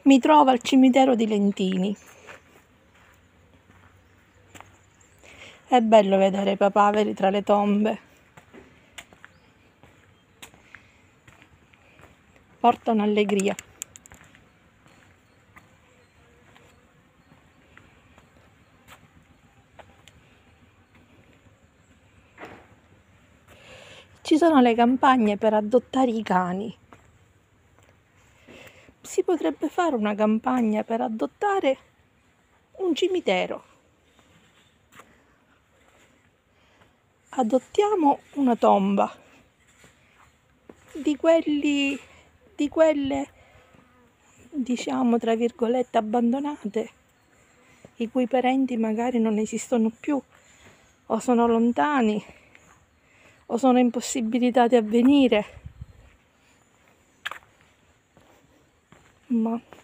Mi trovo al cimitero di Lentini. È bello vedere i papaveri tra le tombe. Portano allegria. Ci sono le campagne per adottare i cani. Si potrebbe fare una campagna per adottare un cimitero. Adottiamo una tomba di quelle, diciamo, tra virgolette, abbandonate, i cui parenti magari non esistono più, o sono lontani, o sono impossibilitati a venire. Ma